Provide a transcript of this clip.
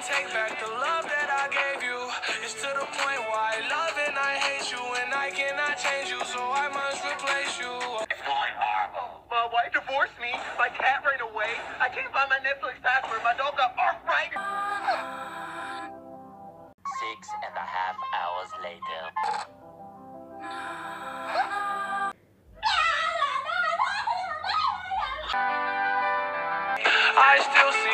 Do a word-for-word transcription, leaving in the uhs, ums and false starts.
take back the love that I gave you. It's to the point why I love and I hate you, and I cannot change you, so I must replace you. It's going horrible. My wife divorced me. My cat ran away. I can't find my Netflix password. My dog got arthritis. Six and a half hours later. I still